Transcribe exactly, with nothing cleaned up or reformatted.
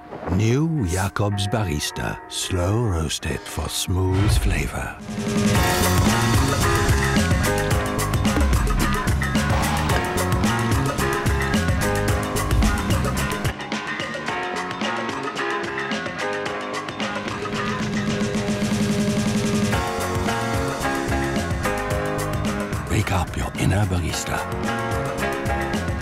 New Jacobs Barista. Slow roasted for smooth flavor. Wake up your inner barista.